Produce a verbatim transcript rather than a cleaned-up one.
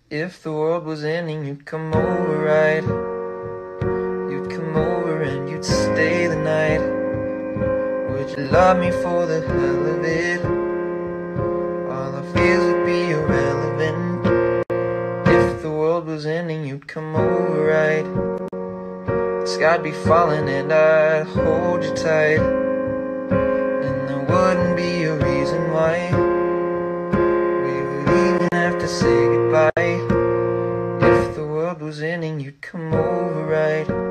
If the world was ending, you'd come over, right? You'd come over and you'd stay the night. Would you love me for the hell of it? All our fears would be irrelevant. If the world was ending, you'd come over, right? The sky'd be falling and I'd hold you tight, and there wouldn't be a reason why we would even have to say goodbye. If the world was ending, you'd come over, right?